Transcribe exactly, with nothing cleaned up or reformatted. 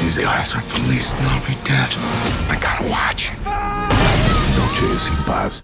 These guys are police, and I'll be dead. I gotta watch. Noche sin paz.